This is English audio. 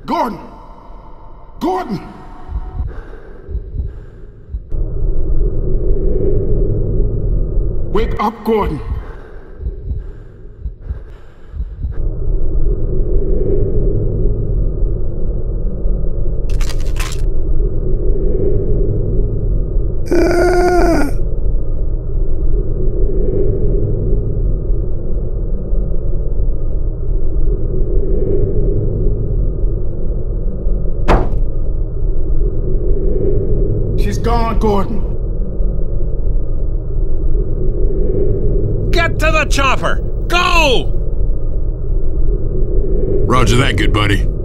Gordon! Gordon! Wake up, Gordon! She's gone, Gordon. Get to the chopper! Go! Roger that, good buddy.